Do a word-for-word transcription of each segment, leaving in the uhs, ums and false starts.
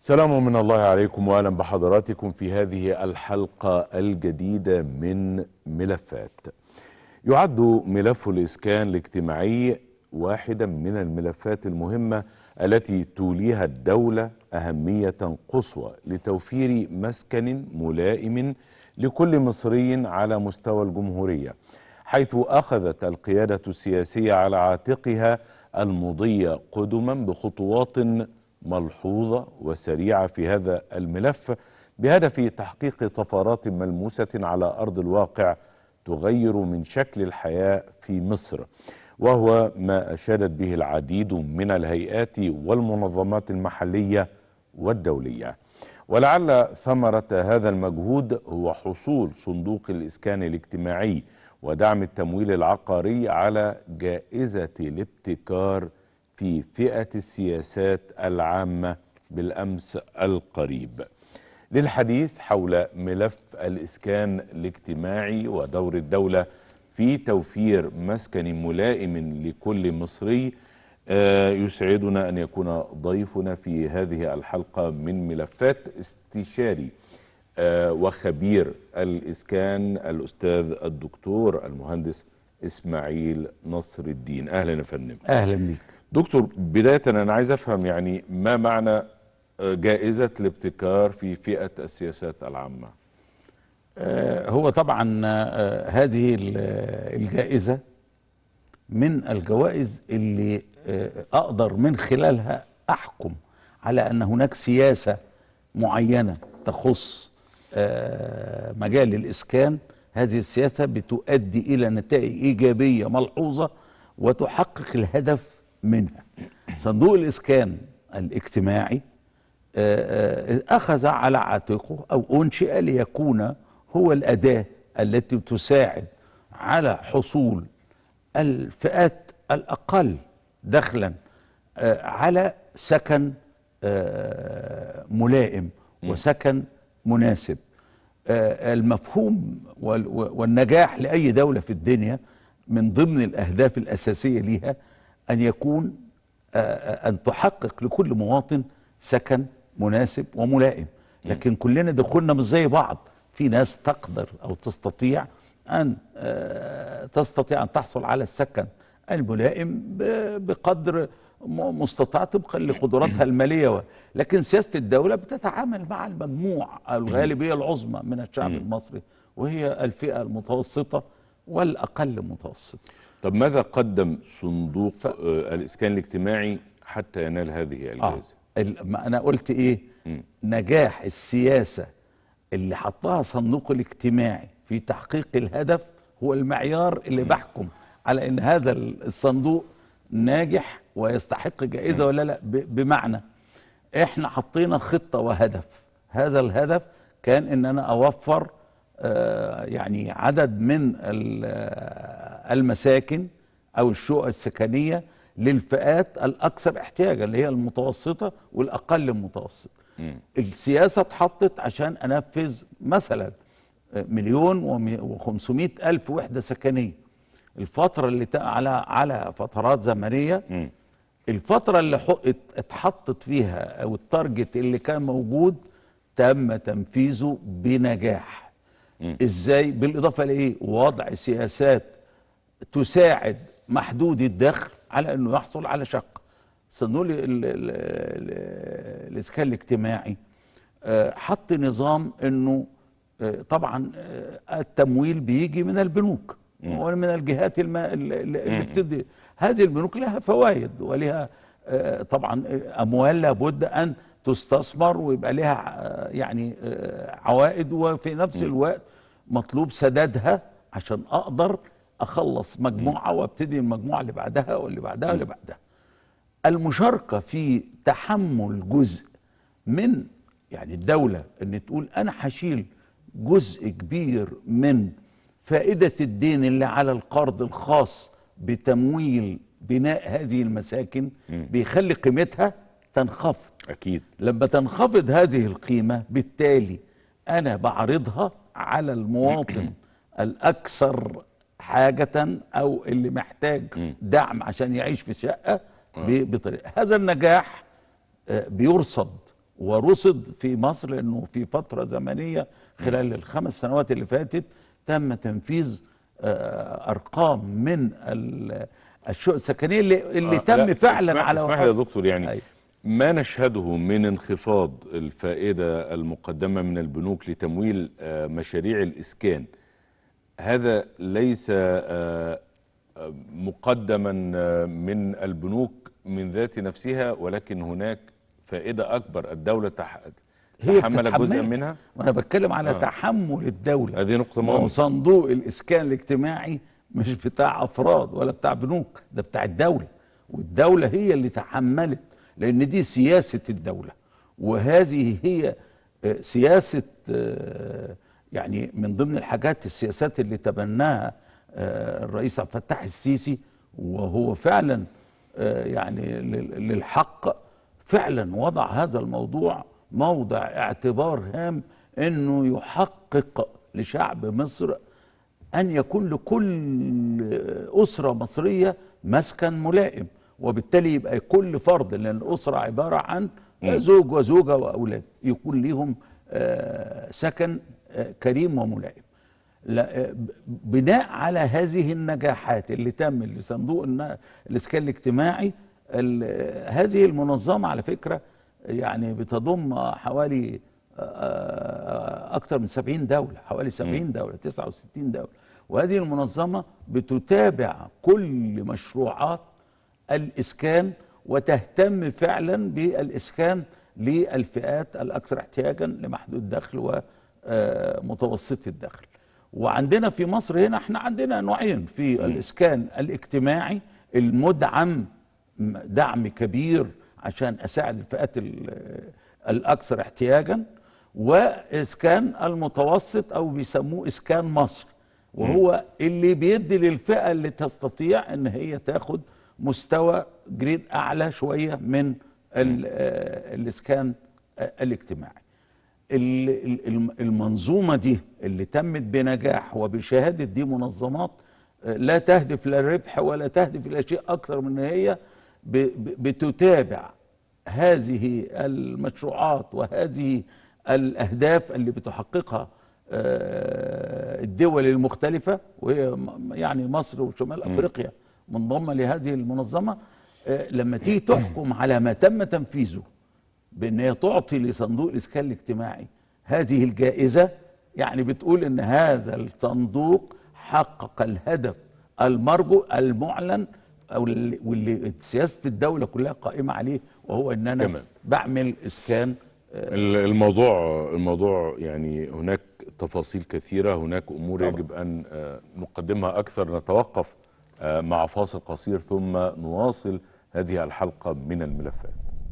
سلام من الله عليكم واهلا بحضراتكم في هذه الحلقة الجديدة من ملفات. يعد ملف الإسكان الاجتماعي واحدا من الملفات المهمة التي توليها الدولة أهمية قصوى لتوفير مسكن ملائم لكل مصري على مستوى الجمهورية، حيث أخذت القيادة السياسية على عاتقها المضي قدما بخطوات ملحوظة وسريعة في هذا الملف بهدف تحقيق طفرات ملموسة على أرض الواقع تغير من شكل الحياة في مصر، وهو ما أشادت به العديد من الهيئات والمنظمات المحلية والدولية. ولعل ثمرة هذا المجهود هو حصول صندوق الإسكان الاجتماعي ودعم التمويل العقاري على جائزة الابتكار في فئة السياسات العامة بالأمس القريب. للحديث حول ملف الإسكان الاجتماعي ودور الدولة في توفير مسكن ملائم لكل مصري، آه يسعدنا أن يكون ضيفنا في هذه الحلقة من ملفات استشاري آه وخبير الإسكان الأستاذ الدكتور المهندس إسماعيل نصر الدين. أهلا يا فندم. أهلا بيك دكتور. بداية أنا عايز أفهم يعني ما معنى جائزة الابتكار في فئة السياسات العامة؟ آه هو طبعا آه هذه الجائزة من الجوائز اللي آه أقدر من خلالها أحكم على أن هناك سياسة معينة تخص آه مجال الإسكان. هذه السياسة بتؤدي إلى نتائج إيجابية ملحوظة وتحقق الهدف منها. صندوق الإسكان الاجتماعي أخذ على عاتقه أو أنشئ ليكون هو الأداة التي تساعد على حصول الفئات الأقل دخلا على سكن ملائم وسكن مناسب. المفهوم والنجاح لأي دولة في الدنيا من ضمن الأهداف الأساسية لها أن يكون أن تحقق لكل مواطن سكن مناسب وملائم، لكن كلنا دخولنا مش زي بعض. في ناس تقدر أو تستطيع أن تستطيع أن تحصل على السكن الملائم بقدر مستطاع طبقا لقدراتها المالية، لكن سياسة الدولة بتتعامل مع المجموع الغالبية العظمى من الشعب المصري، وهي الفئة المتوسطة والأقل متوسطة. طب ماذا قدم صندوق ف... الإسكان الاجتماعي حتى ينال هذه الجائزة؟ آه. أنا قلت إيه؟ م. نجاح السياسة اللي حطها صندوق الاجتماعي في تحقيق الهدف هو المعيار اللي م. بحكم على إن هذا الصندوق ناجح ويستحق جائزة ولا لا. ب... بمعنى إحنا حطينا خطة وهدف. هذا الهدف كان إن أنا أوفر آه يعني عدد من المساكن أو الشقق السكنية للفئات الأكثر احتياجا اللي هي المتوسطة والأقل متوسط. م. السياسة اتحطت عشان أنفذ مثلا مليون وخمسمائة ألف وحدة سكنية الفترة اللي على على فترات زمنية. م. الفترة اللي اتحطت فيها أو التارجت اللي كان موجود تم تنفيذه بنجاح. م. ازاي؟ بالإضافة لإيه؟ وضع سياسات تساعد محدود الدخل على انه يحصل على شقه. صندوق الاسكان الاجتماعي حط نظام انه طبعا التمويل بيجي من البنوك ومن الجهات اللي بتدي. هذه البنوك لها فوائد ولها طبعا اموال لابد ان تستثمر ويبقى لها يعني عوائد، وفي نفس الوقت مطلوب سدادها عشان اقدر اخلص مجموعه وابتدي المجموعه اللي بعدها واللي بعدها واللي بعدها. المشاركه في تحمل جزء من يعني الدوله ان تقول انا هشيل جزء كبير من فائده الدين اللي على القرض الخاص بتمويل بناء هذه المساكن بيخلي قيمتها تنخفض. اكيد لما تنخفض هذه القيمه بالتالي انا بعرضها على المواطن الاكثر حاجة أو اللي محتاج دعم عشان يعيش في شقة بطريقة. هذا النجاح بيرصد ورصد في مصر انه في فتره زمنيه خلال الخمس سنوات اللي فاتت تم تنفيذ آه، ارقام من ال- الشقق السكنيه اللي, اللي آه تم لا، فعلا اسمح على اسمح لي وقع. يا دكتور، يعني أي. ما نشهده من انخفاض الفائدة المقدمة من البنوك لتمويل آه، مشاريع الإسكان، هذا ليس آه، آه، مقدما آه، من البنوك من ذات نفسها، ولكن هناك فائدة أكبر الدولة تح- هي تحمل جزءا بتتحملها، منها. وانا بتكلم على اه، تحمل الدوله. هذه نقطة ما هو مهمة. صندوق الاسكان الاجتماعي مش بتاع افراد ولا بتاع بنوك، ده بتاع الدوله، والدوله هي اللي تحملت، لان دي سياسه الدوله. وهذه هي آه، سياسه، آه، يعني من ضمن الحاجات السياسات اللي تبناها آه، الرئيس عبد الفتاح السيسي، وهو فعلا آه، يعني لل- للحق فعلا وضع هذا الموضوع موضع اعتبار هام، انه يحقق لشعب مصر ان يكون لكل اسره مصريه مسكن ملائم، وبالتالي يبقى كل فرد، لان الاسره عباره عن مم. زوج وزوجه واولاد، يكون لهم آه، سكن آه، كريم وملائم. لا، آه، ب- بناء على هذه النجاحات اللي تم لصندوق الن- الاسكان الاجتماعي، ال- هذه المنظمه على فكره يعني بتضم حوالي آه، اكثر من سبعين دوله، حوالي مم. سبعين دوله، تسعة وستين دوله. وهذه المنظمه بتتابع كل مشروعات الاسكان، وتهتم فعلا بالاسكان للفئات الاكثر احتياجا، لمحدود الدخل ومتوسط الدخل. وعندنا في مصر هنا احنا عندنا نوعين في مم. الاسكان الاجتماعي المدعم دعم كبير عشان اساعد الفئات ال- الاكثر احتياجا، واسكان المتوسط او بيسموه اسكان مصر، مم. وهو اللي بيدي للفئه اللي تستطيع ان هي تاخد مستوى جريد اعلى شويه من ال- آه، الاسكان آه، الاجتماعي. ال- ال- الم- المنظومه دي اللي تمت بنجاح وبشهاده دي منظمات آه، لا تهدف لا الربح ولا تهدف الى شيء اكثر من ان هي ب- ب- بتتابع هذه المشروعات وهذه الاهداف اللي بتحققها آه، الدول المختلفه، وهي م- يعني مصر وشمال مم. افريقيا منضمه لهذه المنظمه. آه، لما تيجي تحكم على ما تم تنفيذه بان هي تعطي لصندوق الاسكان الاجتماعي هذه الجائزه، يعني بتقول ان هذا الصندوق حقق الهدف المرجو المعلن، او اللي واللي سياسه الدوله كلها قائمه عليه، وهو ان انا تمام. بعمل اسكان. ال- الموضوع الموضوع يعني هناك تفاصيل كثيرة، هناك أمور طبعا. يجب أن آه، نقدمها أكثر. نتوقف آه، مع فاصل قصير ثم نواصل هذه الحلقة من الملفات.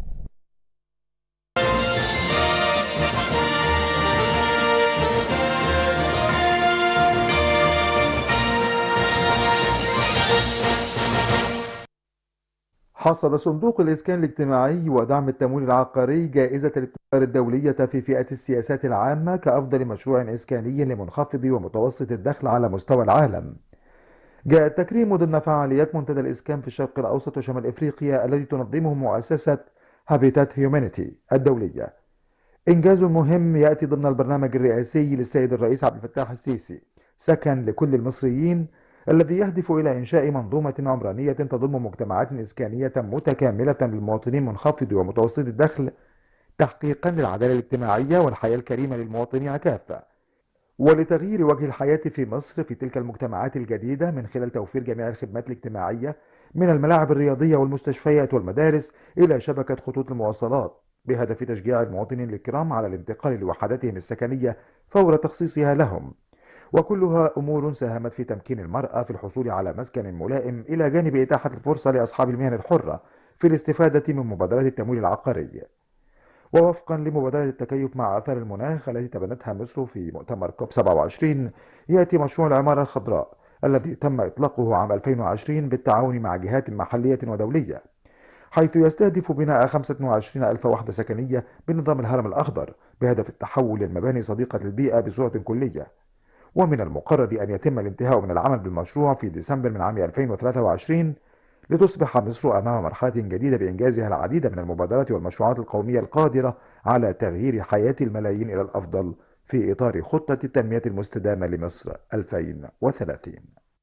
حصد صندوق الإسكان الاجتماعي ودعم التمويل العقاري جائزة الابتكار الدولية في فئة السياسات العامة كأفضل مشروع إسكاني لمنخفض ومتوسط الدخل على مستوى العالم. جاء التكريم ضمن فعاليات منتدى الإسكان في الشرق الأوسط وشمال إفريقيا الذي تنظمه مؤسسة هابيتات هيومانيتي الدولية. إنجاز مهم يأتي ضمن البرنامج الرئاسي للسيد الرئيس عبد الفتاح السيسي سكن لكل المصريين، الذي يهدف إلى إنشاء منظومة عمرانية تضم مجتمعات إسكانية متكاملة للمواطنين منخفض ومتوسط الدخل، تحقيقا للعدالة الاجتماعية والحياة الكريمة للمواطنين كافة، ولتغيير وجه الحياة في مصر في تلك المجتمعات الجديدة من خلال توفير جميع الخدمات الاجتماعية من الملاعب الرياضية والمستشفيات والمدارس إلى شبكة خطوط المواصلات، بهدف تشجيع المواطنين الكرام على الانتقال لوحداتهم السكنية فور تخصيصها لهم. وكلها أمور ساهمت في تمكين المرأة في الحصول على مسكن ملائم، إلى جانب إتاحة الفرصة لأصحاب المهن الحرة في الاستفادة من مبادرات التمويل العقاري. ووفقا لمبادرة التكيف مع آثار المناخ التي تبنتها مصر في مؤتمر كوب سبعة وعشرين، يأتي مشروع العمارة الخضراء الذي تم إطلاقه عام ألفين وعشرين بالتعاون مع جهات محلية ودولية، حيث يستهدف بناء خمسة وعشرين ألف وحدة سكنية بنظام الهرم الأخضر، بهدف التحول للمباني صديقة للبيئة بصورة كلية. ومن المقرر أن يتم الانتهاء من العمل بالمشروع في ديسمبر من عام ألفين وثلاثة وعشرين، لتصبح مصر أمام مرحلة جديدة بإنجازها العديد من المبادرات والمشروعات القومية القادرة على تغيير حياة الملايين إلى الأفضل في إطار خطة التنمية المستدامة لمصر ألفين وثلاثين.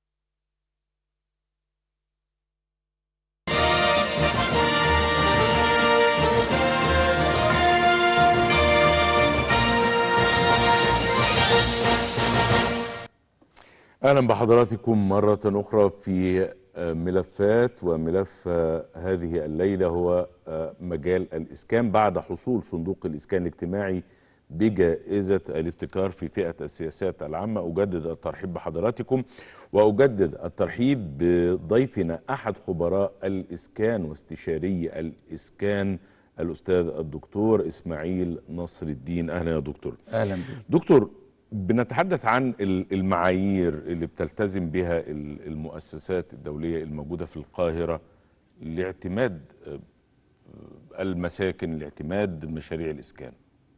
أهلا بحضراتكم مرة أخرى في ملفات، وملف هذه الليلة هو مجال الإسكان بعد حصول صندوق الإسكان الاجتماعي بجائزة الابتكار في فئة السياسات العامة. أجدد الترحيب بحضراتكم، وأجدد الترحيب بضيفنا أحد خبراء الإسكان واستشاري الإسكان الأستاذ الدكتور إسماعيل نصر الدين. أهلا يا دكتور. أهلا بك دكتور. بنتحدث عن المعايير اللي بتلتزم بها المؤسسات الدولية الموجودة في القاهرة لاعتماد المساكن، لاعتماد مشاريع الإسكان.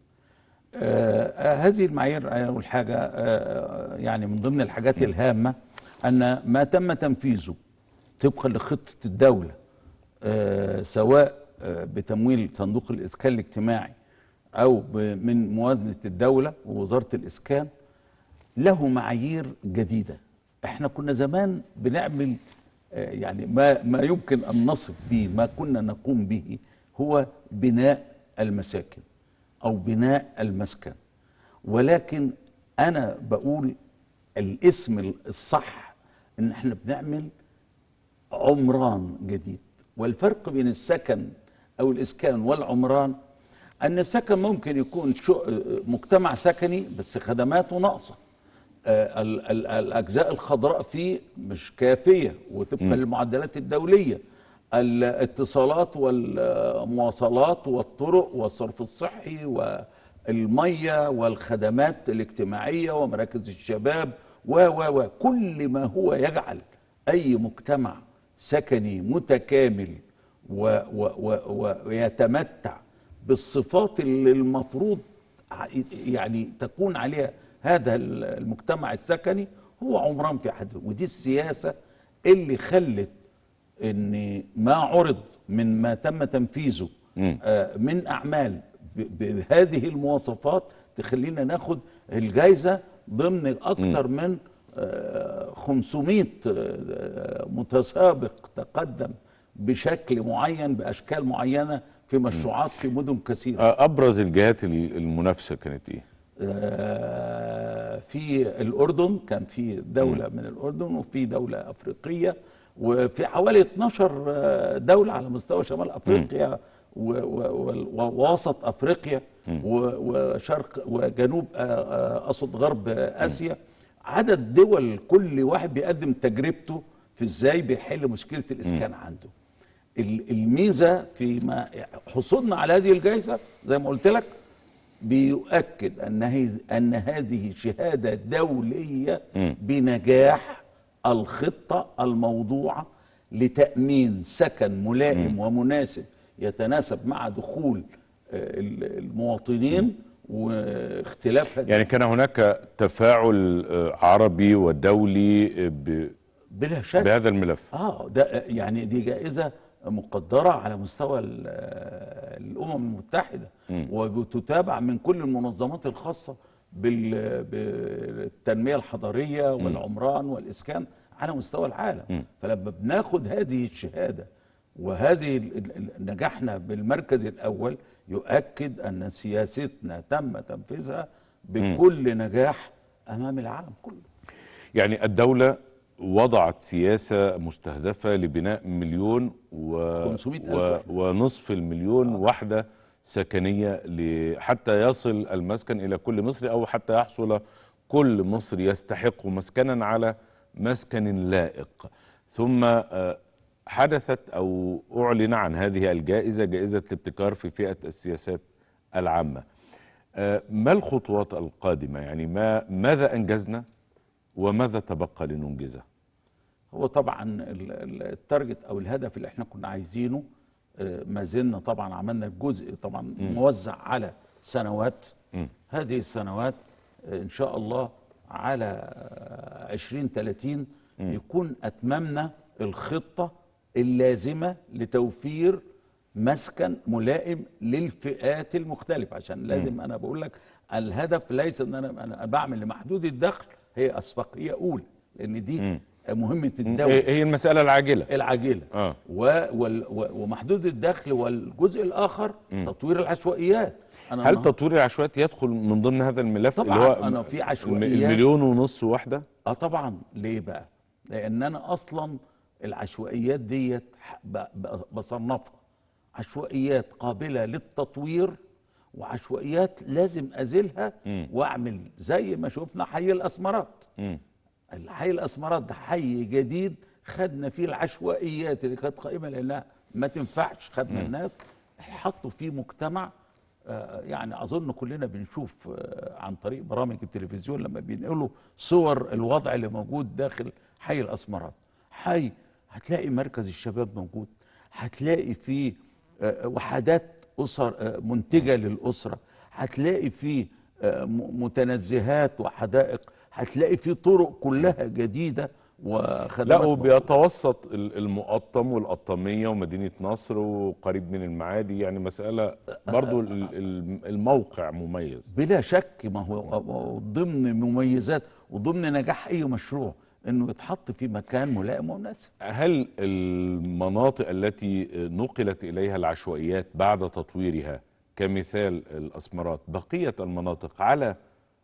آه هذه المعايير أول حاجة آه يعني من ضمن الحاجات م. الهامة أن ما تم تنفيذه طبقا لخطة الدولة آه سواء آه بتمويل صندوق الإسكان الاجتماعي أو من موازنة الدولة ووزارة الإسكان له معايير جديدة. احنا كنا زمان بنعمل يعني ما ما يمكن أن نصف به، ما كنا نقوم به هو بناء المساكن أو بناء المسكن، ولكن أنا بقول الاسم الصح إن احنا بنعمل عمران جديد. والفرق بين السكن أو الإسكان والعمران أن السكن ممكن يكون مجتمع سكني بس خدماته ناقصة، ال ال الأجزاء الخضراء فيه مش كافية وطبقا للمعدلات الدولية، الاتصالات والمواصلات والطرق والصرف الصحي والمية والخدمات الاجتماعية ومراكز الشباب و و و كل ما هو يجعل أي مجتمع سكني متكامل و و و ويتمتع بالصفات اللي المفروض يعني تكون عليها هذا المجتمع السكني هو عمران في حد. ودي السياسة اللي خلت ان ما عرض من ما تم تنفيذه آه من اعمال بهذه المواصفات تخلينا ناخد الجائزة ضمن اكثر من آه خمسمائة آه متسابق تقدم بشكل معين باشكال معينة في مشروعات في مدن كثيرة. ابرز الجهات المنافسة كانت ايه؟ آه في الاردن، كان في دولة من الاردن وفي دولة افريقية وفي حوالي اتناشر دولة على مستوى شمال افريقيا ووسط افريقيا وشرق وجنوب اقصد غرب اسيا. عدد دول كل واحد بيقدم تجربته في ازاي بيحل مشكلة الاسكان عنده. الميزة في حصولنا على هذه الجائزة زي ما قلت لك بيؤكد ان ان هذه شهادة دولية بنجاح الخطة الموضوعة لتأمين سكن ملائم ومناسب يتناسب مع دخول المواطنين واختلاف هذه. يعني كان هناك تفاعل عربي ودولي ب... بلا شك بهذا الملف. اه ده يعني دي جائزة مقدرة على مستوى الأمم المتحدة م. وبتتابع من كل المنظمات الخاصة بالتنمية الحضرية والعمران والإسكان على مستوى العالم م. فلما بناخد هذه الشهادة وهذه نجاحنا بالمركز الأول يؤكد أن سياستنا تم تنفيذها بكل نجاح أمام العالم كله. يعني الدولة وضعت سياسة مستهدفة لبناء مليون و... و... ونصف المليون آه. وحدة سكنية حتى يصل المسكن إلى كل مصري، أو حتى يحصل كل مصري يستحق مسكنا على مسكن لائق. ثم حدثت أو أعلن عن هذه الجائزة، جائزة الابتكار في فئة السياسات العامة. ما الخطوات القادمة؟ يعني ما ماذا أنجزنا وماذا تبقى لننجزه؟ هو طبعا التارجت او الهدف اللي احنا كنا عايزينه ما زلنا طبعا عملنا الجزء طبعا م. موزع على سنوات. م. هذه السنوات ان شاء الله على عشرين ثلاثين يكون اتممنا الخطة اللازمه لتوفير مسكن ملائم للفئات المختلفه. عشان لازم انا بقول لك الهدف ليس ان انا انا بعمل لمحدود الدخل، هي اسبقيه اولى، لان دي مم. مهمه الدوله هي المساله العاجله العاجله. آه. و وال و- ومحدود الدخل، والجزء الاخر مم. تطوير العشوائيات. أنا هل النهاردة- تطوير العشوائيات يدخل من ضمن هذا الملف طبعاً اللي هو أنا في الم- عشوائيات. المليون ونص وحده؟ اه طبعا. ليه بقى؟ لان انا اصلا العشوائيات ديت ح- ب- ب- بصنفها عشوائيات قابله للتطوير، وعشوائيات لازم ازيلها مم. واعمل زي ما شفنا حي الاسمرات. مم. الحي الاسمرات ده حي جديد خدنا فيه العشوائيات اللي كانت قائمه لانها ما تنفعش، خدنا الناس حطوا فيه مجتمع. آه، يعني اظن كلنا بنشوف آه، عن طريق برامج التلفزيون لما بينقلوا صور الوضع اللي موجود داخل حي الاسمرات. حي هتلاقي مركز الشباب موجود، هتلاقي فيه آه، وحدات اسر آه، منتجه للاسره، هتلاقي فيه آه، م- متنزهات وحدائق، هتلاقي فيه طرق كلها جديده لا، وخدمات. وبيتوسط ال- المقطم والقطامية ومدينة نصر وقريب من المعادي، يعني مسألة برضو ال- ال- الموقع مميز. بلا شك، ما هو ضمن مميزات وضمن نجاح اي مشروع انه يتحط في مكان ملائم ومناسب. هل المناطق التي نقلت إليها العشوائيات بعد تطويرها كمثال الأسمرات، بقية المناطق على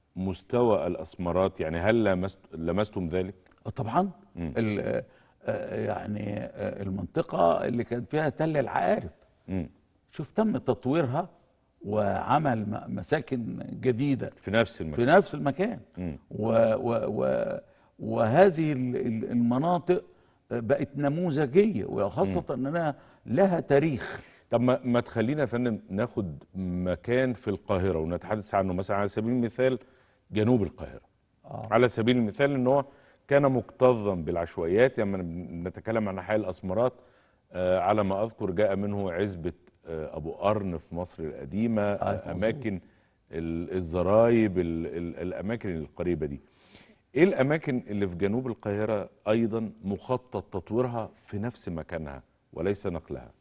مستوى الأسمرات؟ يعني هل لمست لمستم ذلك؟ طبعا ال- آه، يعني آه، المنطقه اللي كان فيها تل العقارب، مم. شوف تم تطويرها وعمل م- مساكن جديده في نفس في المكان. نفس المكان. مم. و و و وهذه ال- ال- المناطق بقت نموذجيه، وخاصه انها لها تاريخ. طب ما ما تخلينا يا فندم ناخد مكان في القاهرة ونتحدث عنه، مثلا على سبيل المثال جنوب القاهرة. آه. على سبيل المثال ان هو كان مكتظا بالعشوائيات. لما يعني نتكلم عن حي الأسمرات، آه على ما أذكر جاء منه عزبة آه أبو قرن في مصر القديمة، آه أماكن ال- الزرايب، ال- ال- الأماكن القريبة دي. إيه الأماكن اللي في جنوب القاهرة أيضا مخطط تطويرها في نفس مكانها وليس نقلها؟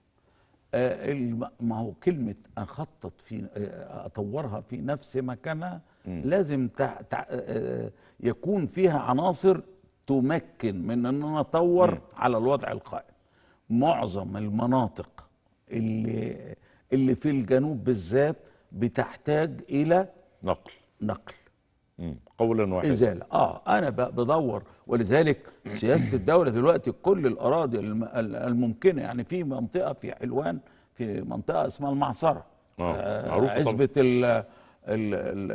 آه، الم- ما هو كلمة أخطط في آه، أطورها في نفس مكانها لازم تع تع آه، يكون فيها عناصر تمكن من أن نطور على الوضع القائم. معظم المناطق اللي اللي في الجنوب بالذات بتحتاج إلى نقل. نقل، مم. قولا واحدا. إزالة. آه أنا ب- بدور، ولذلك سياسة الدولة دلوقتي كل الأراضي الم- ال- الممكنة، يعني في منطقة في حلوان، في منطقة اسمها المعصرة، آه، معروفة طبعا. عزبة ال ال ال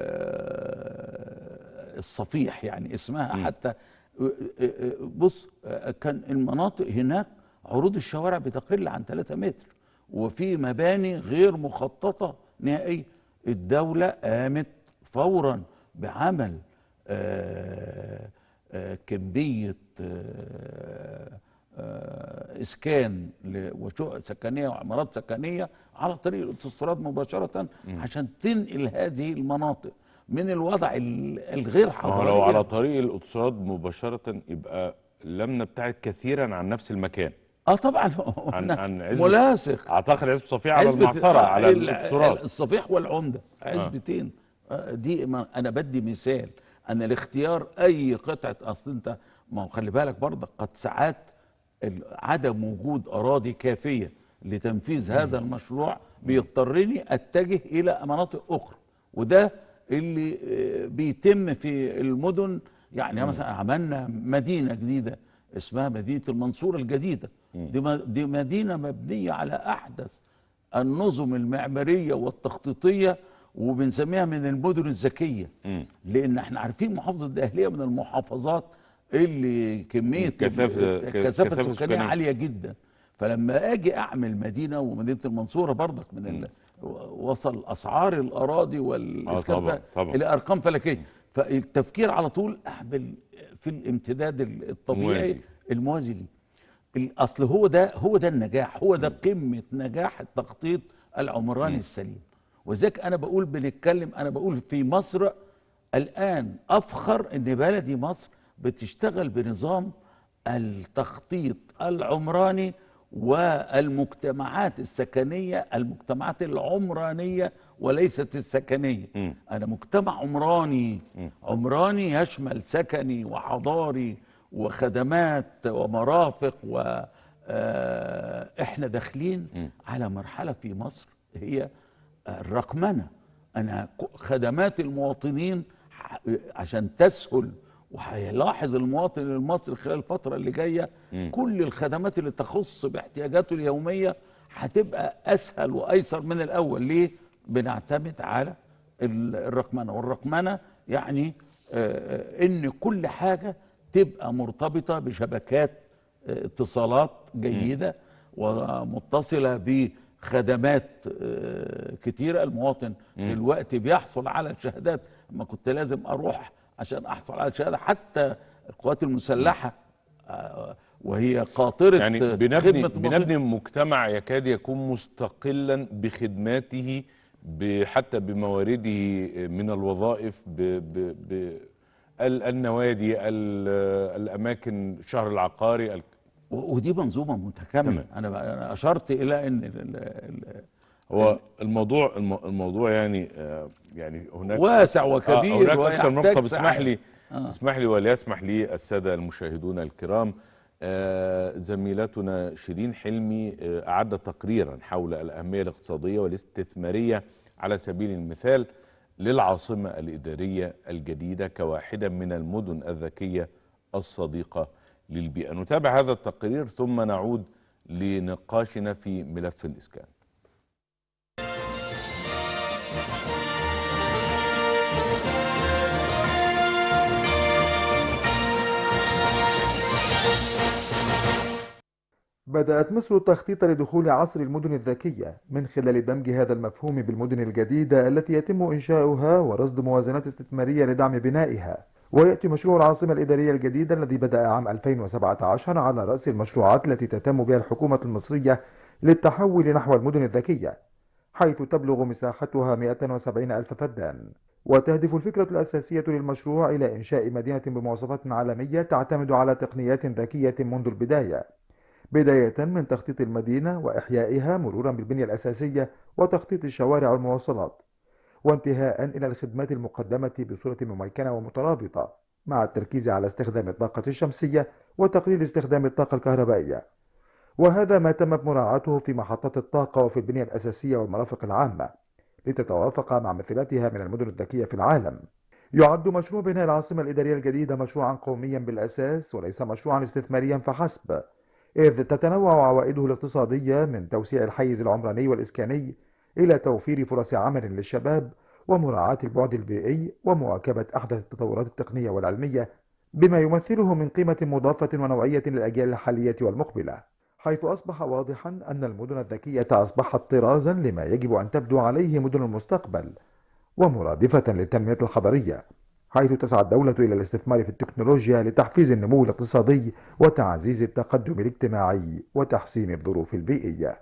الصفيح يعني اسمها حتى. بص، كان المناطق هناك عروض الشوارع بتقل عن ثلاثة متر، وفي مباني غير مخططة نهائيا. الدولة قامت فورا بعمل آه، آه، كمية آه، آه، إسكان ل- وشقق سكنية وعمارات سكنية على طريق الاوتوستراد مباشرة، عشان تنقل هذه المناطق من الوضع ال- الغير ما هو حضاري. لو على طريق الاوتوستراد مباشرة يبقى لم نبتعد كثيرا عن نفس المكان. اه طبعا عن عن عزبة، ملاصق. اعتقد عزبة صفيح على عزبة- المعصرة آه، على ال- الاوتوستراد. الصفيح والعمدة عزبتين. آه، دي ما انا بدي مثال. انا الاختيار اي قطعه، اصل انت ما هو خلي بالك برضه قد ساعات ال- عدم وجود اراضي كافيه لتنفيذ هذا المشروع بيضطرني اتجه الى مناطق اخرى، وده اللي آه، بيتم في المدن. يعني مثلا عملنا مدينه جديده اسمها مدينه المنصوره الجديده. دي م- دي مدينه مبنيه على احدث النظم المعماريه والتخطيطيه، وبنسميها من المدن الذكيه، لان احنا عارفين محافظه الدقهليه من المحافظات اللي كميه كثافة- الكثافه كثافة السكانيه سكانية. عاليه جدا. فلما اجي اعمل مدينه، ومدينه المنصوره برضك من ال... وصل اسعار الاراضي والاسكان طبعاً، ف- طبعاً. الى ارقام فلكيه. فالتفكير على طول اعمل في الامتداد الطبيعي موازي. الموازي ليه. الاصل هو ده هو ده النجاح، هو ده قمه نجاح التخطيط العمراني السليم. وذلك انا بقول بنتكلم انا بقول في مصر الان افخر ان بلدي مصر بتشتغل بنظام التخطيط العمراني والمجتمعات السكنية، المجتمعات العمرانية وليست السكنية. م. أنا مجتمع عمراني، م. عمراني يشمل سكني وحضاري وخدمات ومرافق، وإحنا داخلين م. على مرحلة في مصر هي الرقمنة. أنا خدمات المواطنين عشان تسهل، وهيلاحظ المواطن المصري خلال الفترة اللي جاية م. كل الخدمات اللي تخص باحتياجاته اليومية هتبقى أسهل وأيسر من الأول. ليه؟ بنعتمد على الرقمنة، والرقمنة يعني إن كل حاجة تبقى مرتبطة بشبكات اتصالات جيدة م. ومتصلة بخدمات كتيرة. المواطن م. دلوقتي بيحصل على الشهادات، ما كنت لازم أروح عشان احصل على شهاده. حتى القوات المسلحه وهي قاطره يعني بنبني بنبني مجتمع يكاد يكون مستقلا بخدماته، حتى بموارده من الوظائف، بالنوادي، الاماكن، الشهر العقاري، ودي منظومه متكامله. انا اشرت الى ان ال ال هو الموضوع الموضوع يعني يعني هناك واسع وكبير، هناك اكثر من نقطه. اسمح لي آه. اسمح لي وليسمح لي الساده المشاهدون الكرام، آه زميلتنا شيرين حلمي آه اعدت تقريرا حول الاهميه الاقتصاديه والاستثماريه على سبيل المثال للعاصمه الاداريه الجديده كواحده من المدن الذكيه الصديقه للبيئه. نتابع هذا التقرير ثم نعود لنقاشنا في ملف الاسكان. بدأت مصر التخطيط لدخول عصر المدن الذكية من خلال دمج هذا المفهوم بالمدن الجديدة التي يتم إنشاؤها ورصد موازنات استثمارية لدعم بنائها. ويأتي مشروع العاصمة الإدارية الجديدة الذي بدأ عام ألفين وسبعة عشر على رأس المشروعات التي تهتم بها الحكومة المصرية للتحول نحو المدن الذكية، حيث تبلغ مساحتها مئة وسبعين ألف فدان. وتهدف الفكرة الأساسية للمشروع إلى إنشاء مدينة بمواصفات عالمية تعتمد على تقنيات ذكية منذ البداية، بداية من تخطيط المدينة وإحيائها مرورا بالبنية الأساسية وتخطيط الشوارع والمواصلات، وانتهاء إلى الخدمات المقدمة بصورة مميكنة ومترابطة مع التركيز على استخدام الطاقة الشمسية وتقليل استخدام الطاقة الكهربائية. وهذا ما تمت مراعاته في محطات الطاقة وفي البنية الأساسية والمرافق العامة لتتوافق مع مثيلاتها من المدن الذكية في العالم. يعد مشروع بناء العاصمة الإدارية الجديدة مشروعا قوميا بالأساس وليس مشروعا استثماريا فحسب، إذ تتنوع عوائده الاقتصادية من توسيع الحيز العمراني والإسكاني إلى توفير فرص عمل للشباب ومراعاة البعد البيئي ومواكبة أحدث التطورات التقنية والعلمية، بما يمثله من قيمة مضافة ونوعية للأجيال الحالية والمقبلة، حيث أصبح واضحا أن المدن الذكية أصبحت طرازا لما يجب أن تبدو عليه مدن المستقبل ومرادفة للتنمية الحضرية، حيث تسعى الدولة إلى الاستثمار في التكنولوجيا لتحفيز النمو الاقتصادي وتعزيز التقدم الاجتماعي وتحسين الظروف البيئية.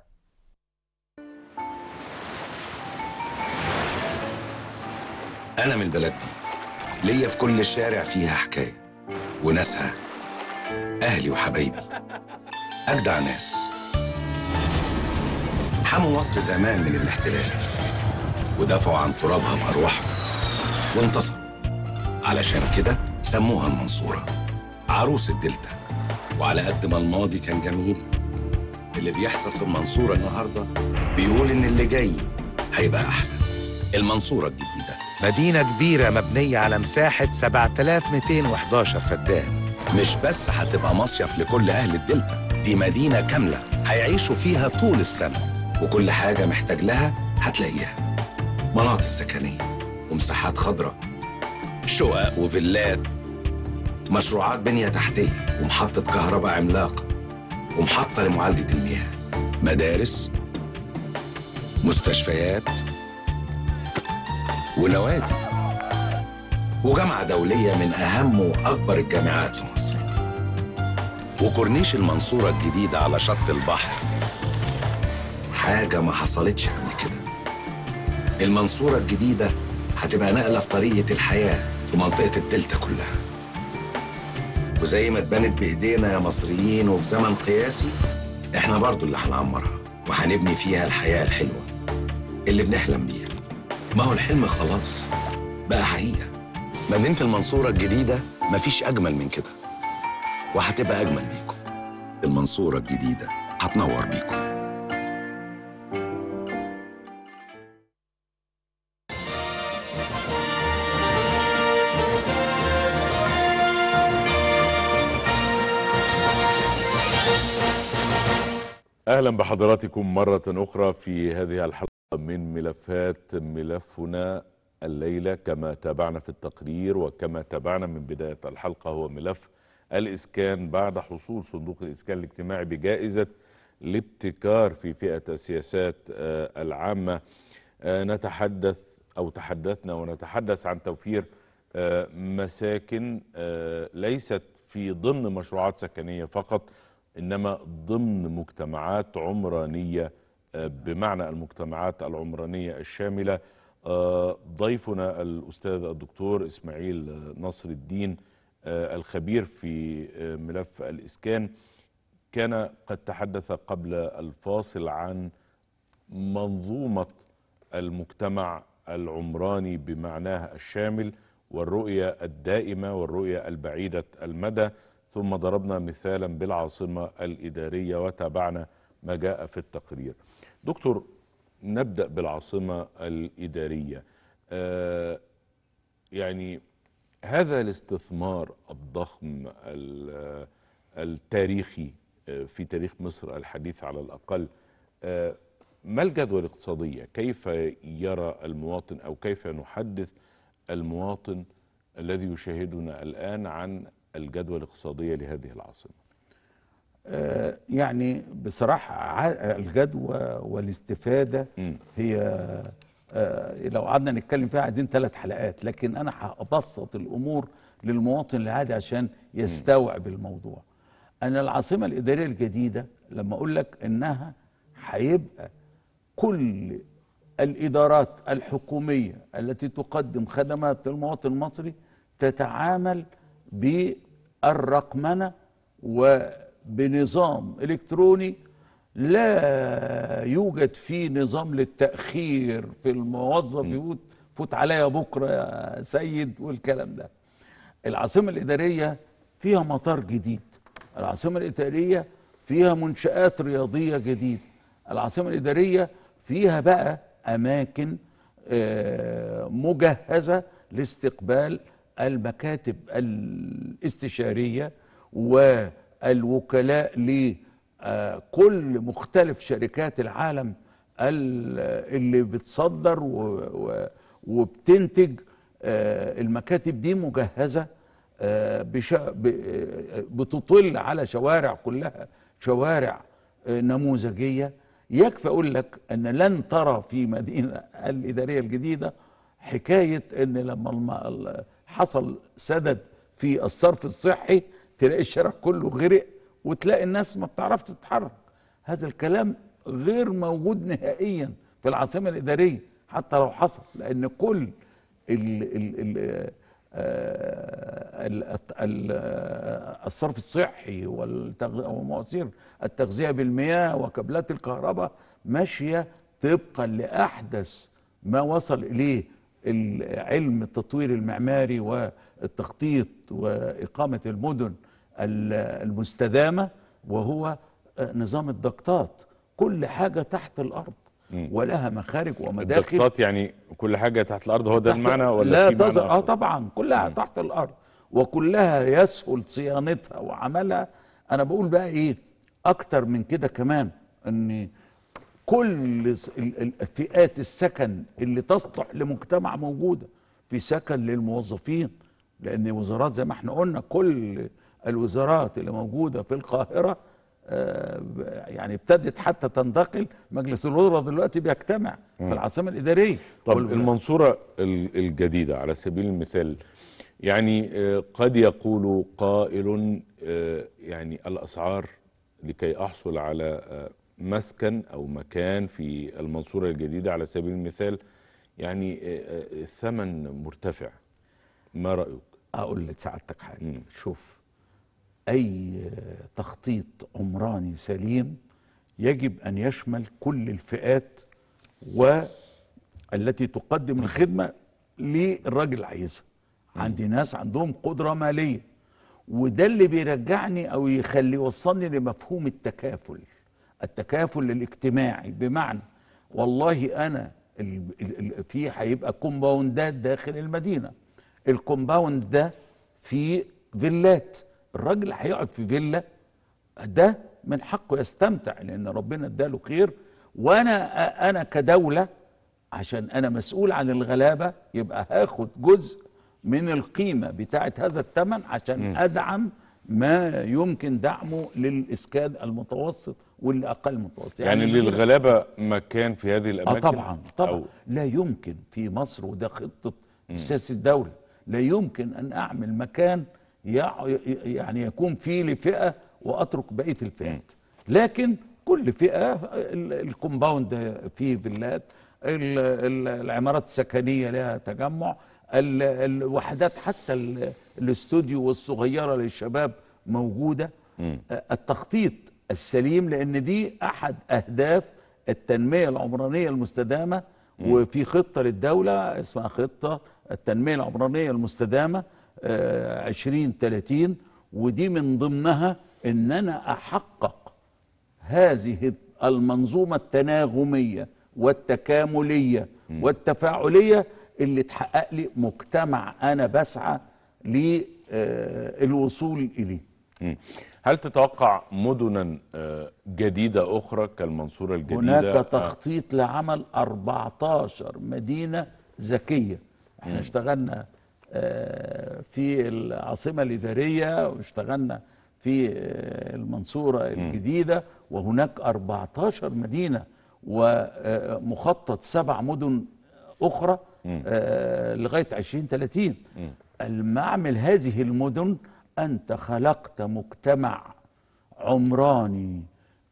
أنا من البلد دي، ليا في كل شارع فيها حكاية وناسها أهلي وحبايبي، أجدع ناس. حموا مصر زمان من الاحتلال ودافعوا عن ترابها بأرواحهم وانتصروا، علشان كده سموها المنصورة عروس الدلتا. وعلى قد ما الماضي كان جميل، اللي بيحصل في المنصورة النهاردة بيقول إن اللي جاي هيبقى أحلى. المنصورة الجديدة مدينة كبيرة مبنية على مساحة سبعة آلاف ومئتين وإحدى عشر فدان. مش بس هتبقى مصيف لكل أهل الدلتا، دي مدينة كاملة هيعيشوا فيها طول السنة، وكل حاجة محتاج لها هتلاقيها. مناطق سكنية ومساحات خضراء، شقق وفيلات، مشروعات بنية تحتية ومحطة كهرباء عملاقة ومحطة لمعالجة المياه، مدارس، مستشفيات ونوادي، وجامعة دولية من أهم وأكبر الجامعات في مصر، وكورنيش المنصورة الجديدة على شط البحر، حاجة ما حصلتش قبل كده. المنصورة الجديدة هتبقى نقلة في طريقة الحياة في منطقة الدلتا كلها، وزي ما اتبنت بإيدينا يا مصريين وفي زمن قياسي، احنا برضو اللي هنعمرها وهنبني فيها الحياة الحلوة اللي بنحلم بيها. ما هو الحلم خلاص بقى حقيقة. مدينة المنصورة الجديدة مفيش أجمل من كده، وهتبقى أجمل بيكم. المنصورة الجديدة هتنور بيكم. أهلا بحضراتكم مرة أخرى في هذه الحلقة من ملفات ملفنا الليلة. كما تابعنا في التقرير وكما تابعنا من بداية الحلقة، هو ملف الإسكان بعد حصول صندوق الإسكان الاجتماعي بجائزة الابتكار في فئة السياسات العامة. نتحدث أو تحدثنا ونتحدث عن توفير مساكن ليست في ضمن مشروعات سكنية فقط، إنما ضمن مجتمعات عمرانية بمعنى المجتمعات العمرانية الشاملة. ضيفنا الأستاذ الدكتور إسماعيل نصر الدين الخبير في ملف الإسكان كان قد تحدث قبل الفاصل عن منظومة المجتمع العمراني بمعناها الشامل والرؤية الدائمة والرؤية البعيدة المدى، ثم ضربنا مثالا بالعاصمة الإدارية وتابعنا ما جاء في التقرير. دكتور، نبدأ بالعاصمة الإدارية. آه يعني هذا الاستثمار الضخم التاريخي في تاريخ مصر الحديث على الأقل، آه ما الجدوى الاقتصادية؟ كيف يرى المواطن أو كيف نحدث المواطن الذي يشاهدنا الآن عن الجدوى الاقتصادية لهذه العاصمة؟ آه يعني بصراحة الجدوى والاستفادة م. هي آه لو قعدنا نتكلم فيها عايزين ثلاث حلقات، لكن أنا هبسط الأمور للمواطن العادي عشان يستوعب م. الموضوع. أنا العاصمة الإدارية الجديدة لما أقول لك إنها هيبقى كل الإدارات الحكومية التي تقدم خدمات للمواطن المصري تتعامل بالرقمنة وبنظام إلكتروني، لا يوجد فيه نظام للتأخير في الموظف يفوت فوت عليا بكرة يا سيد والكلام ده. العاصمة الإدارية فيها مطار جديد، العاصمة الإدارية فيها منشآت رياضية جديد، العاصمة الإدارية فيها بقى أماكن مجهزة لاستقبال المكاتب الاستشارية والوكلاء لكل مختلف شركات العالم اللي بتصدر وبتنتج. المكاتب دي مجهزة بتطل على شوارع كلها شوارع نموذجية. يكفي أقول لك أن لن ترى في مدينة الإدارية الجديدة حكاية أن لما حصل سدد في الصرف الصحي تلاقي الشارع كله غرق وتلاقي الناس ما بتعرفش تتحرك. هذا الكلام غير موجود نهائيا في العاصمة الإدارية حتى لو حصل، لأن كل ال ال ال الصرف الصحي ومواسير التغذية بالمياه وكابلات الكهرباء ماشية طبقا لأحدث ما وصل إليه علم التطوير المعماري والتخطيط وإقامة المدن المستدامة، وهو نظام الضغطات. كل حاجة تحت الأرض ولها مخارج ومداخل. الضغطات يعني كل حاجة تحت الأرض، هو ده المعنى ولا لا في معنى تظهر؟ اه آخر؟ طبعا كلها م. تحت الأرض وكلها يسهل صيانتها وعملها. أنا بقول بقى إيه أكتر من كده كمان، أن كل فئات السكن اللي تصلح لمجتمع موجودة. في سكن للموظفين، لأن وزارات زي ما احنا قلنا كل الوزارات اللي موجودة في القاهرة آه يعني ابتدت حتى تنتقل. مجلس الوزراء دلوقتي بيجتمع م. في العاصمة الإدارية. طب المنصورة الجديدة على سبيل المثال، يعني آه قد يقول قائل آه يعني الأسعار لكي أحصل على آه مسكن أو مكان في المنصورة الجديدة على سبيل المثال يعني الثمن مرتفع، ما رأيك؟ أقول لسعادتك حاجة. شوف، أي تخطيط عمراني سليم يجب أن يشمل كل الفئات والتي تقدم الخدمة للراجل اللي عايزها. عندي ناس عندهم قدرة مالية، وده اللي بيرجعني أو يخلي يوصلني لمفهوم التكافل، التكافل الاجتماعي. بمعنى والله أنا ال ال في هيبقى كومباوندات داخل المدينة، الكومباوند ده فيه فيلات، الراجل هيقعد في فيلا ده من حقه يستمتع لان ربنا اداله خير، وانا انا كدوله عشان انا مسؤول عن الغلابه يبقى هاخد جزء من القيمه بتاعه هذا الثمن عشان م. ادعم ما يمكن دعمه للاسكان المتوسط واللي اقل متوسط. يعني, يعني للغلابه مكان في هذه الاماكن؟ اه طبعا طبعا أو لا يمكن في مصر، وده خطه سياسه الدوله، لا يمكن ان اعمل مكان يعني يكون فيه لفئه واترك بقيه الفئات، لكن كل فئه الكومباوند فيه فيلات، العمارات السكنيه لها تجمع، الوحدات حتى الاستوديو والصغيره للشباب موجوده. م. التخطيط السليم، لان دي احد اهداف التنميه العمرانيه المستدامه، م. وفي خطه للدوله اسمها خطه التنميه العمرانيه المستدامه عشرين ثلاثين، ودي من ضمنها ان انا احقق هذه المنظومه التناغميه والتكامليه م. والتفاعليه اللي تحقق لي مجتمع انا بسعى للوصول اليه. م. هل تتوقع مدنا جديده اخرى كالمنصوره الجديده؟ هناك تخطيط لعمل أربعتاشر مدينه ذكيه. احنا م. اشتغلنا في العاصمه الاداريه واشتغلنا في المنصوره الجديده، وهناك أربعتاشر مدينه ومخطط سبع مدن اخرى لغايه عشرين ثلاثين. المعمل هذه المدن انت خلقت مجتمع عمراني،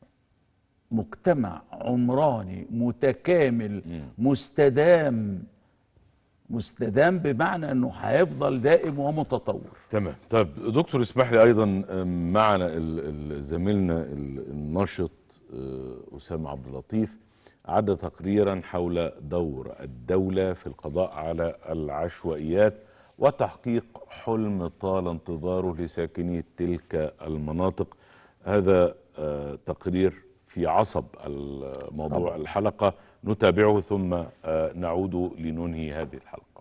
مجتمع عمراني متكامل مستدام، مستدام بمعنى انه هيفضل دائم ومتطور. تمام. طب دكتور اسمح لي ايضا معنا زميلنا الناشط اسامه عبد اللطيف عد تقريرا حول دور الدوله في القضاء على العشوائيات وتحقيق حلم طال انتظاره لساكني تلك المناطق. هذا تقرير في عصب الموضوع طبعا. الحلقه نتابعه ثم نعود لننهي هذه الحلقه.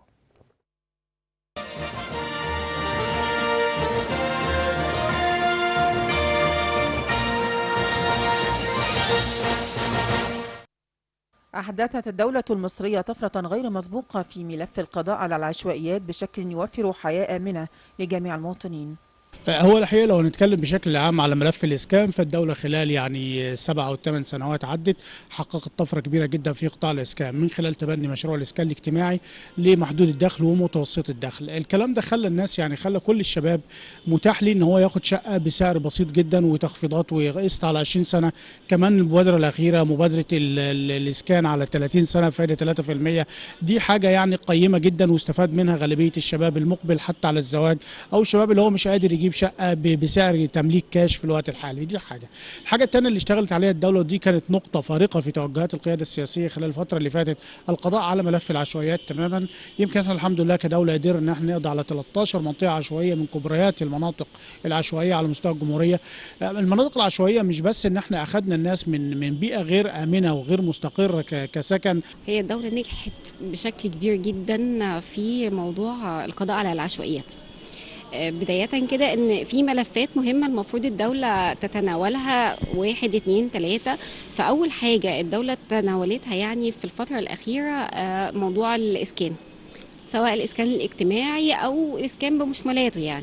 أحدثت الدولة المصرية طفرة غير مسبوقة في ملف القضاء على العشوائيات بشكل يوفر حياة آمنة لجميع المواطنين. هو الحقيقة لو نتكلم بشكل عام على ملف الإسكان، فالدولة خلال يعني سبع أو ثمان سنوات عدت حققت طفرة كبيرة جدا في قطاع الإسكان من خلال تبني مشروع الإسكان الاجتماعي لمحدود الدخل ومتوسط الدخل. الكلام ده خلى الناس يعني خلى كل الشباب متاح ليه إن هو ياخد شقة بسعر بسيط جدا وتخفيضات وقسط على عشرين سنة. كمان المبادرة الأخيرة مبادرة الإسكان على ثلاثين سنة بفائدة ثلاثة في المية، دي حاجة يعني قيمة جدا واستفاد منها غالبية الشباب المقبل حتى على الزواج أو الشباب اللي هو مش قادر يجيب شقه بسعر تمليك كاش في الوقت الحالي. دي حاجه. الحاجه الثانيه اللي اشتغلت عليها الدوله، ودي كانت نقطه فارقه في توجهات القياده السياسيه خلال الفتره اللي فاتت، القضاء على ملف العشوائيات تماما. يمكن احنا الحمد لله كدوله قدرنا ان احنا نقضي على ثلاثة عشر منطقه عشوائيه من كبريات المناطق العشوائيه على مستوى الجمهوريه. المناطق العشوائيه مش بس ان احنا اخذنا الناس من من بيئه غير امنه وغير مستقره كسكن، هي الدوله نجحت بشكل كبير جدا في موضوع القضاء على العشوائيات. بداية كده ان في ملفات مهمة المفروض الدولة تتناولها، واحد اتنين تلاتة. فأول حاجة الدولة تناولتها يعني في الفترة الأخيرة موضوع الإسكان، سواء الإسكان الاجتماعي أو الإسكان بمشملاته يعني.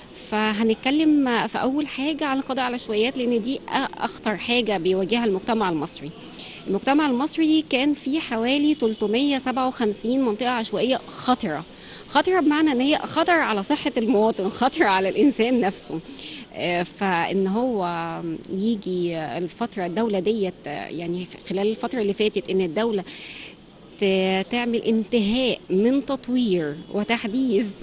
فهنتكلم في أول حاجة عن القضاء على العشوائيات، لأن دي أخطر حاجة بيواجهها المجتمع المصري. المجتمع المصري كان فيه حوالي ثلاثمية وسبعة وخمسين منطقة عشوائية خطرة. خطرة بمعنى ان هي خطر على صحة المواطن، خطر على الانسان نفسه. فان هو يجي الفترة الدولة ديت يعني خلال الفترة اللي فاتت ان الدولة تعمل انتهاء من تطوير وتحديث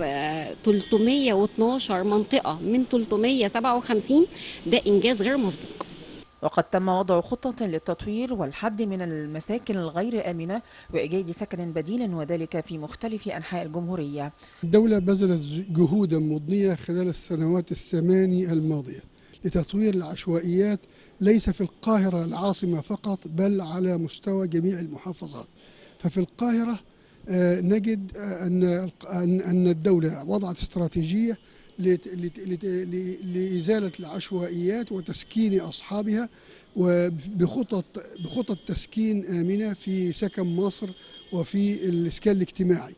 ثلاثمية واثناشر منطقة من ثلاثمية وسبعة وخمسين، ده انجاز غير مسبوق. وقد تم وضع خطة للتطوير والحد من المساكن الغير آمنة وإيجاد سكن بديل وذلك في مختلف أنحاء الجمهورية. الدولة بذلت جهودا مضنية خلال السنوات الثماني الماضية لتطوير العشوائيات ليس في القاهرة العاصمة فقط بل على مستوى جميع المحافظات. ففي القاهرة نجد أن أن الدولة وضعت استراتيجية لإزالة العشوائيات وتسكين أصحابها وبخطط بخطط تسكين آمنة في سكن مصر وفي الإسكان الاجتماعي.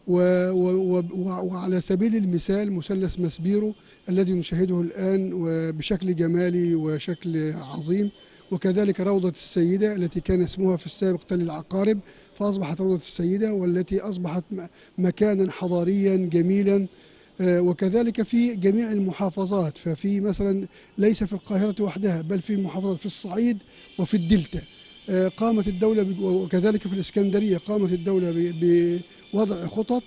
وعلى سبيل المثال مثلث ماسبيرو الذي نشاهده الآن بشكل جمالي وشكل عظيم، وكذلك روضة السيدة التي كان اسمها في السابق تل العقارب فأصبحت روضة السيدة، والتي أصبحت مكانا حضاريا جميلا، وكذلك في جميع المحافظات. ففي مثلا ليس في القاهرة وحدها بل في المحافظات في الصعيد وفي الدلتا قامت الدولة، وكذلك في الإسكندرية قامت الدولة بوضع خطط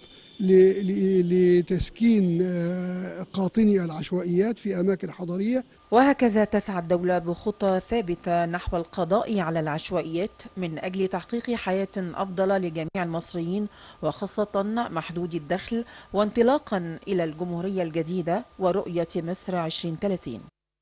لتسكين قاطني العشوائيات في أماكن حضرية. وهكذا تسعى الدولة بخطة ثابتة نحو القضاء على العشوائيات من أجل تحقيق حياة أفضل لجميع المصريين وخاصة محدود الدخل، وانطلاقا إلى الجمهورية الجديدة ورؤية مصر عشرين ثلاثين.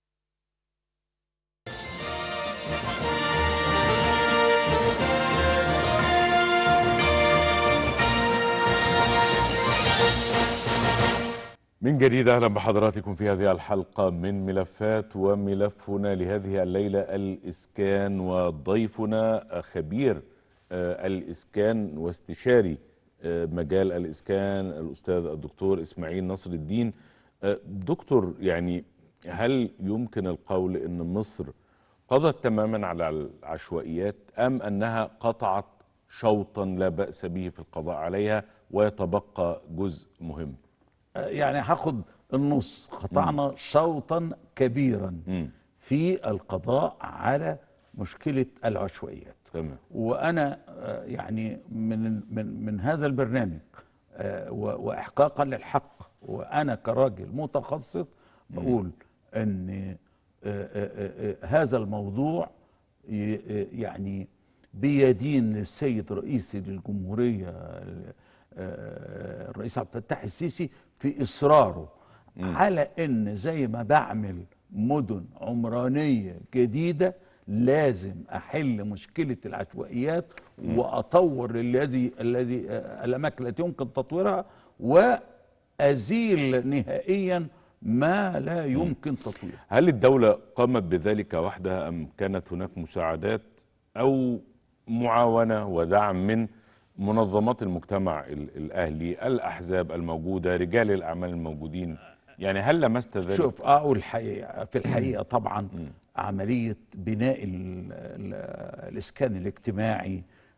من جديد أهلا بحضراتكم في هذه الحلقة من ملفات، وملفنا لهذه الليلة الإسكان، وضيفنا خبير الإسكان واستشاري مجال الإسكان الأستاذ الدكتور إسماعيل نصر الدين. دكتور، يعني هل يمكن القول أن مصر قضت تماما على العشوائيات أم أنها قطعت شوطا لا بأس به في القضاء عليها ويتبقى جزء مهم؟ يعني هاخد النص. قطعنا م. شوطا كبيرا م. في القضاء على مشكلة العشوائيات. تمام. وأنا يعني من من من هذا البرنامج وإحقاقا للحق، وأنا كراجل متخصص بقول أن هذا الموضوع يعني بيدين للسيد رئيس الجمهورية الرئيس عبد الفتاح السيسي في إصراره م. على أن زي ما بعمل مدن عمرانية جديدة لازم أحل مشكلة العشوائيات م. وأطور الذي الذي الأماكن التي يمكن تطويرها وأزيل نهائيا ما لا يمكن تطويره. هل الدولة قامت بذلك وحدها أم كانت هناك مساعدات أو معاونة ودعم من منظمات المجتمع الأهلي، الأحزاب الموجودة، رجال الأعمال الموجودين؟ يعني هل لمست ذلك؟ شوف أقول الحقيقة في الحقيقة طبعا م. عملية بناء الإسكان الاجتماعي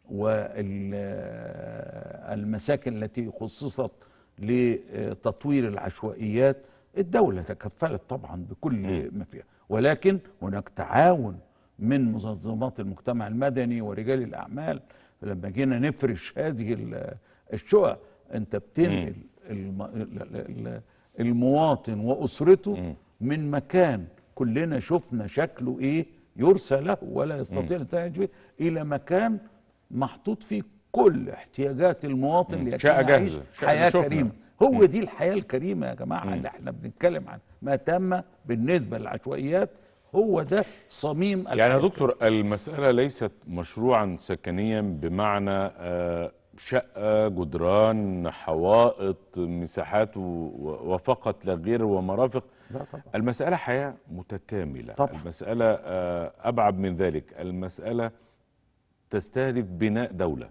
والمساكن التي خصصت لتطوير العشوائيات الدولة تكفلت طبعا بكل م. ما فيها، ولكن هناك تعاون من منظمات المجتمع المدني ورجال الأعمال. لما جينا نفرش هذه الشقق انت بتنقل المواطن واسرته من مكان كلنا شفنا شكله ايه يرثى له ولا يستطيع الانسان يعيش فيه الى مكان محطوط فيه كل احتياجات المواطن لكي يعيش حياه كريمه. هو دي الحياه الكريمه يا جماعه مم. اللي احنا بنتكلم عنها. ما تم بالنسبه للعشوائيات هو ده صميم الحياة. يعني يا دكتور المسألة ليست مشروعا سكنيا بمعنى شقة، جدران، حوائط، مساحات وفقط لا غير ومرافق. لا طبعا. المسألة حياة متكاملة طبعا. المسألة أبعد من ذلك، المسألة تستهدف بناء دولة.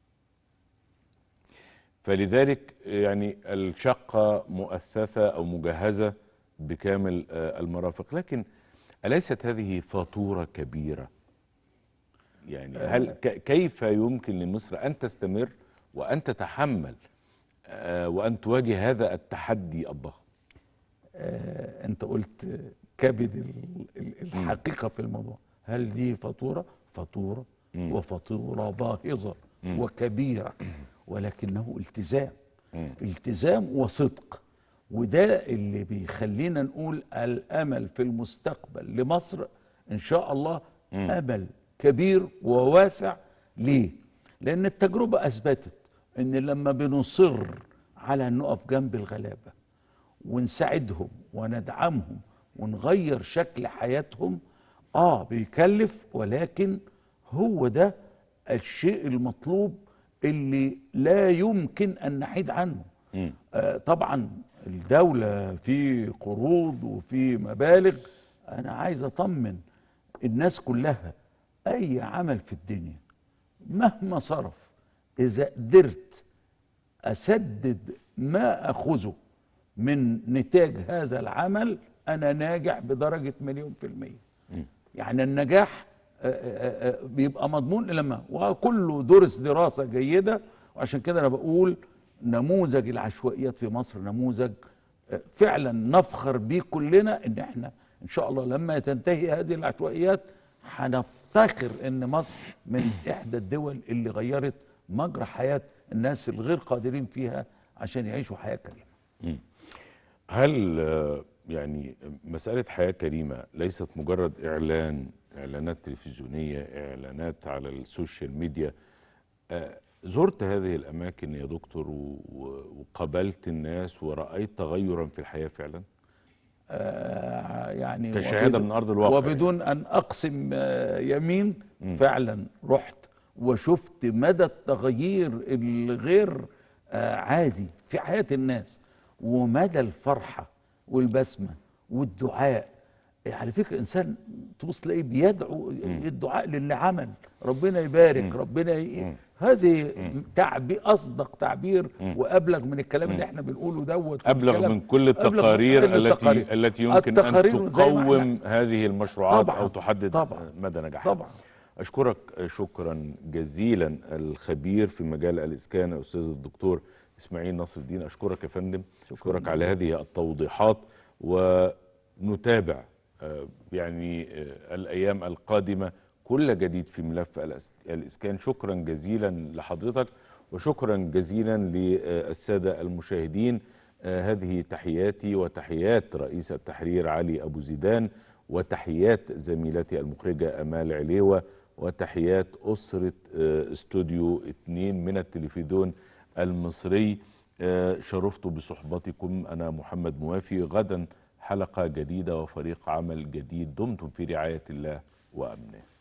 فلذلك يعني الشقة مؤثثة أو مجهزة بكامل المرافق، لكن أليست هذه فاتورة كبيرة؟ يعني هل كيف يمكن لمصر أن تستمر وأن تتحمل وأن تواجه هذا التحدي الضخم؟ أنت قلت كبد الحقيقة في الموضوع. هل دي فاتورة؟ فاتورة م. وفاتورة باهظة م. وكبيرة، ولكنه التزام م. التزام وصدق. وده اللي بيخلينا نقول الأمل في المستقبل لمصر ان شاء الله امل كبير وواسع. ليه؟ لان التجربه اثبتت ان لما بنصر على ان نقف جنب الغلابه ونساعدهم وندعمهم ونغير شكل حياتهم، اه بيكلف، ولكن هو ده الشيء المطلوب اللي لا يمكن ان نحيد عنه. آه طبعا الدولة في قروض وفي مبالغ. انا عايز اطمن الناس كلها، اي عمل في الدنيا مهما صرف اذا قدرت اسدد ما اخذه من نتاج هذا العمل انا ناجح بدرجة مليون في المية. يعني النجاح بيبقى مضمون لما وكله درس دراسة جيدة. وعشان كده انا بقول نموذج العشوائيات في مصر نموذج فعلا نفخر بيه كلنا، ان احنا ان شاء الله لما تنتهي هذه العشوائيات هنفتخر ان مصر من احدى الدول اللي غيرت مجرى حياة الناس الغير قادرين فيها عشان يعيشوا حياة كريمة. هل يعني مسألة حياة كريمة ليست مجرد إعلان، إعلانات تلفزيونية، إعلانات على السوشيال ميديا؟ زرت هذه الأماكن يا دكتور وقابلت الناس ورأيت تغيرا في الحياة فعلا؟ آه يعني كشهادة من أرض الواقع، وبدون يعني. أن أقسم آه يمين م. فعلا رحت وشفت مدى التغيير الغير آه عادي في حياة الناس، ومدى الفرحة والبسمة والدعاء. على فكرة إنسان تبص تلاقيه بيدعو الدعاء للي عمل، ربنا يبارك، م. ربنا ي... هذه تعبير أصدق تعبير م. وأبلغ من الكلام م. اللي احنا بنقوله دوت، أبلغ من كل التقارير من التي التقارير. التي يمكن التقارير أن تقوم هذه المشروعات طبعًا أو تحدد طبعًا مدى نجاحها. طبعا أشكرك شكرا جزيلا الخبير في مجال الإسكان الأستاذ الدكتور إسماعيل نصر الدين. أشكرك يا فندم، أشكرك على هذه التوضيحات، ونتابع يعني الأيام القادمة كل جديد في ملف الإسكان. شكرا جزيلا لحضرتك وشكرا جزيلا للسادة المشاهدين. هذه تحياتي وتحيات رئيس التحرير علي أبو زيدان، وتحيات زميلتي المخرجة أمال عليوة، وتحيات أسرة استوديو اتنين من التلفزيون المصري. شرفت بصحبتكم، أنا محمد موافي. غدا حلقة جديدة وفريق عمل جديد. دمتم في رعاية الله وأمنه.